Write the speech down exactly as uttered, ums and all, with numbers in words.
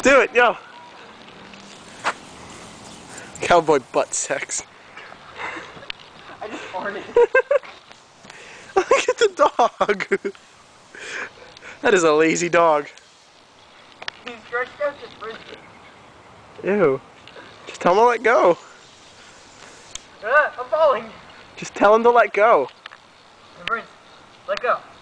Do it, yo. Cowboy butt sex. I just farted. Look at the dog. That is a lazy dog. He stretched out his frisbee. Ew. Just tell him to let go. Ah, I'm falling. Just tell him to let go. Prince, let go.